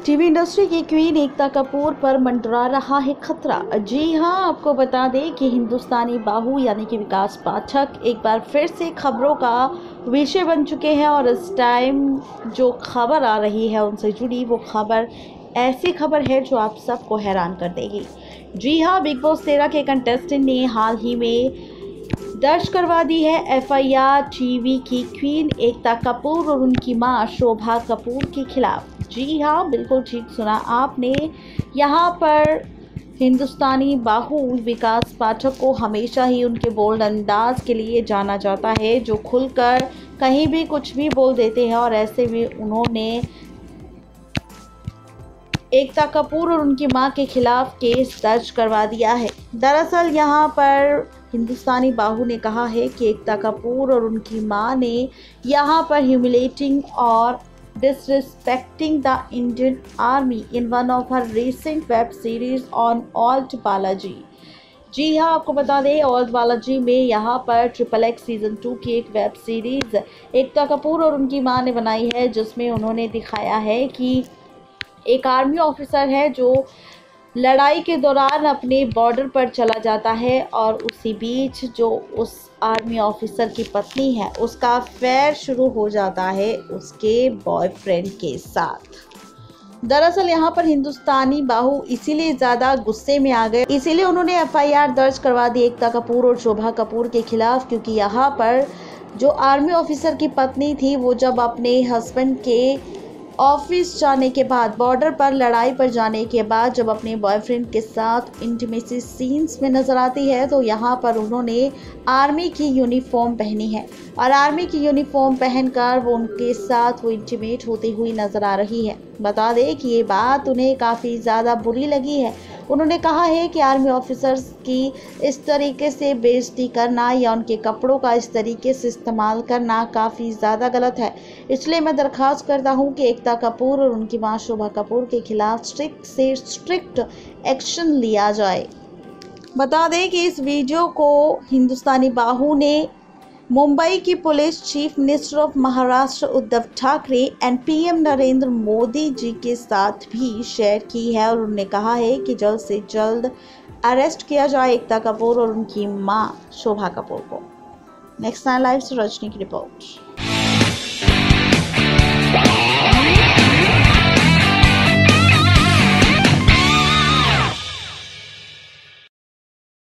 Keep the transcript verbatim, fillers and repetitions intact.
TV industry की queen Ekta Kapoor पर मंडरा रहा है खतरा। जी हां, आपको बता दें कि हिंदुस्तानी बाहू यानी कि विकास पाठक एक बार फिर से खबरों का विषय बन चुके हैं और इस टाइम जो खबर आ रही है उनसे जुड़ी वो खबर ऐसी खबर है जो आप सबको हैरान कर देगी। जी हां, बिग बॉस तेरह के कंटेस्टेंट ने हाल ही में दर्ज करवा दी है एफ आई आर टीवी की क्वीन एकता कपूर और उनकी मां शोभा कपूर के खिलाफ। जी हाँ, बिल्कुल ठीक सुना आपने। यहाँ पर हिंदुस्तानी बाहू विकास पाठक को हमेशा ही उनके बोल्ड अंदाज के लिए जाना जाता है, जो खुलकर कहीं भी कुछ भी बोल देते हैं और ऐसे में उन्होंने एकता कपूर और उनकी मां के खिलाफ केस दर्ज करवा दिया है। दरअसल यहाँ पर हिंदुस्तानी बाहू ने कहा है कि एकता कपूर और उनकी मां ने यहाँ पर ह्यूमिलेटिंग और disrespecting the Indian Army in one of her recent web series on Alt Balaji। जी हाँ, आपको बता दें ऑल्ट बालाजी में यहाँ पर ट्रिपल एक्स सीजन टू की एक वेब सीरीज एकता कपूर और उनकी मां ने बनाई है, जिसमें उन्होंने दिखाया है कि एक आर्मी ऑफिसर है जो लड़ाई के दौरान अपने बॉर्डर पर चला जाता है और उसी बीच जो उस आर्मी ऑफिसर की पत्नी है उसका अफेयर शुरू हो जाता है उसके बॉयफ्रेंड के साथ। दरअसल यहाँ पर हिंदुस्तानी बाहू इसीलिए ज़्यादा गुस्से में आ गए, इसीलिए उन्होंने एफ आई आर दर्ज करवा दी एकता कपूर और शोभा कपूर के खिलाफ, क्योंकि यहाँ पर जो आर्मी ऑफिसर की पत्नी थी वो जब अपने हस्बैंड के ऑफिस जाने के बाद, बॉर्डर पर लड़ाई पर जाने के बाद जब अपने बॉयफ्रेंड के साथ इंटीमेसी सीन्स में नज़र आती है तो यहाँ पर उन्होंने आर्मी की यूनिफॉर्म पहनी है और आर्मी की यूनिफॉर्म पहनकर वो उनके साथ वो इंटीमेट होती हुई नज़र आ रही है। बता दें कि ये बात उन्हें काफ़ी ज़्यादा बुरी लगी है। उन्होंने कहा है कि आर्मी ऑफिसर्स की इस तरीके से बेइज्जती करना या उनके कपड़ों का इस तरीके से इस्तेमाल करना काफ़ी ज़्यादा गलत है। इसलिए मैं दरख्वास्त करता हूं कि एकता कपूर और उनकी मां शोभा कपूर के खिलाफ स्ट्रिक्ट से स्ट्रिक्ट एक्शन लिया जाए। बता दें कि इस वीडियो को हिंदुस्तानी बाहू ने मुंबई की police chief minister of Maharashtra Uddhav Thackeray and P M Narendra Modi ji के साथ भी शेयर की है और उन्होंने कहा है कि जल्द से जल्द अरेस्ट किया जाए एकता कपूर और उनकी मां शोभा कपूर को। नेक्स्ट टाइम लाइव से रजनी की रिपोर्ट।